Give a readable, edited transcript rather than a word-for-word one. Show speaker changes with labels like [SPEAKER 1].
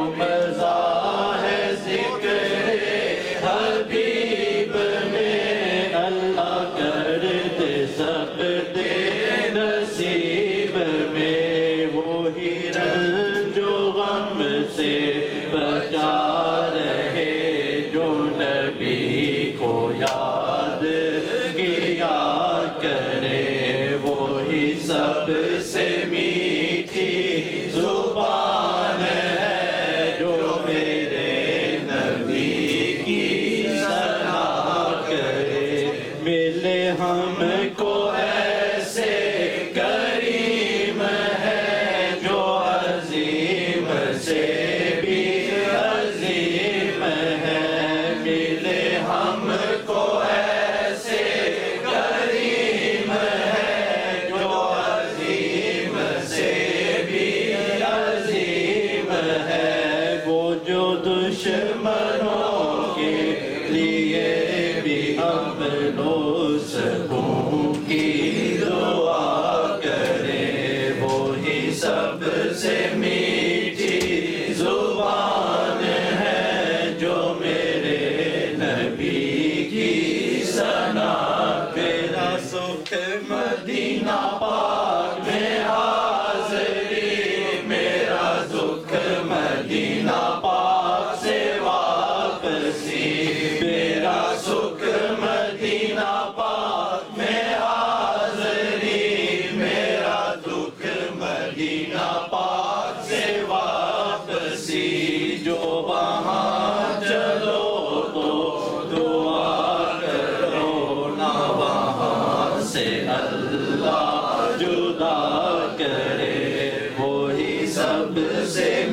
[SPEAKER 1] مزہ ہے ذکر حبیب میں، اللہ کرتے سب دے نصیب میں، وہی رنج و غم سے بچا رہے جو نبی کو یاد کیا کرے، وہی سب سے میٹھی زبان ہے جو میرے نبی کی ثنا کرے، ملے ہم کو ایسے کریم ہے جو عظیم سے بھی عظیم ہے، ملے ہم کو ایسے کریم ہے جو عظیم سے بھی عظیم ہے، وہ جو دشمنوں کے لیے بھی اپنوں سکوں کی دعا کرے، وہی سب سے میٹھی زبان ہے جو میرے نبی کی ثنا، میرا سکھ مدینہ پاک میں حاضری، میرا دکھ مدینہ پاک سے واپسی، میرا سکھ مدینہ پاک میں حاضری، میرا دکھ مدینہ پاک سے واپسی، جو وہاں چلو تو دعا کرو نہ وہاں سے اللہ جدا کرے، وہی سب سے